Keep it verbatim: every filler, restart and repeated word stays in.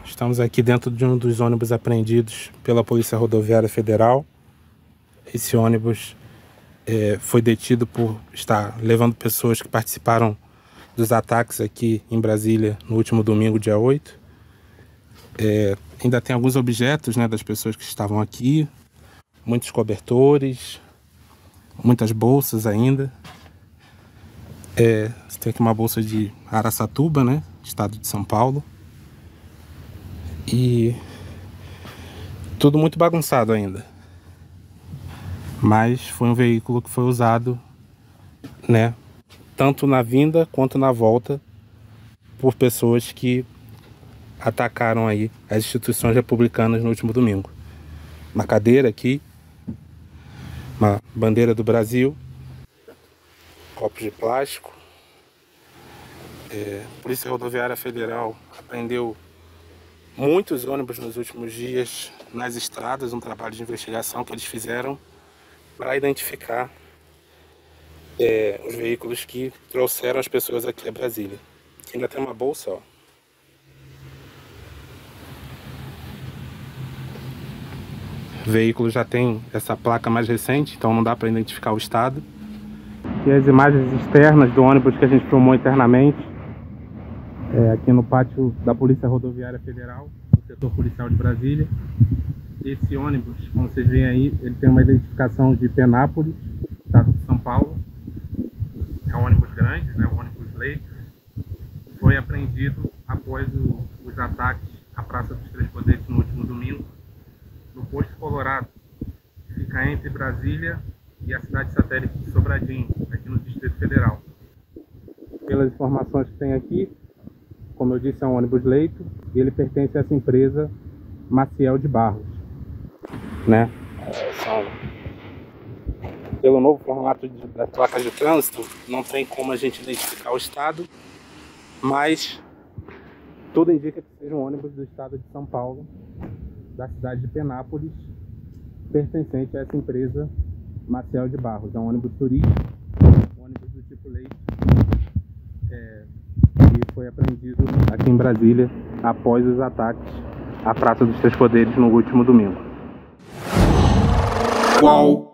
estamos aqui dentro de um dos ônibus apreendidos pela Polícia Rodoviária Federal. Esse ônibus é, foi detido por estar levando pessoas que participaram dos ataques aqui em Brasília no último domingo, dia oito. É, ainda tem alguns objetos, né, das pessoas que estavam aqui, muitos cobertores, muitas bolsas ainda. É, você tem aqui uma bolsa de Araçatuba, né, estado de São Paulo. E tudo muito bagunçado ainda. Mas foi um veículo que foi usado, né, tanto na vinda quanto na volta, por pessoas que atacaram aí as instituições republicanas no último domingo. Uma cadeira aqui, uma bandeira do Brasil, copos de plástico. É, a Polícia Rodoviária Federal apreendeu muitos ônibus nos últimos dias nas estradas, um trabalho de investigação que eles fizeram para identificar é, os veículos que trouxeram as pessoas aqui a Brasília. Ainda tem uma bolsa, ó. O veículo já tem essa placa mais recente, então não dá para identificar o estado. E as imagens externas do ônibus que a gente filmou internamente, é, aqui no pátio da Polícia Rodoviária Federal, no setor policial de Brasília. Esse ônibus, como vocês veem aí, ele tem uma identificação de Penápolis, estado de São Paulo. É um ônibus grande, né, um ônibus leito. Foi apreendido após o, os ataques à Praça dos Três Poderes no último domingo, no posto Colorado, que fica entre Brasília e a cidade satélite de Sobradinho, aqui no Distrito Federal. Pelas informações que tem aqui, como eu disse, é um ônibus leito e ele pertence a essa empresa Maciel de Barros, né? São... Pelo novo formato de, das placas de trânsito, não tem como a gente identificar o estado, mas tudo indica que seja um ônibus do estado de São Paulo, da cidade de Penápolis, pertencente a essa empresa Maciel de Barros. É um ônibus turístico, um ônibus do tipo leite, é, e foi apreendido aqui em Brasília após os ataques à Praça dos Três Poderes no último domingo. Qual